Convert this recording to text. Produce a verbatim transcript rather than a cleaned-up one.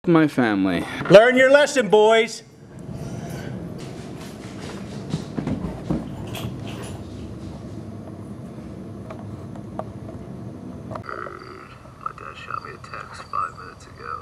my family. Learn your lesson, boys. My dad shot me a text five minutes ago.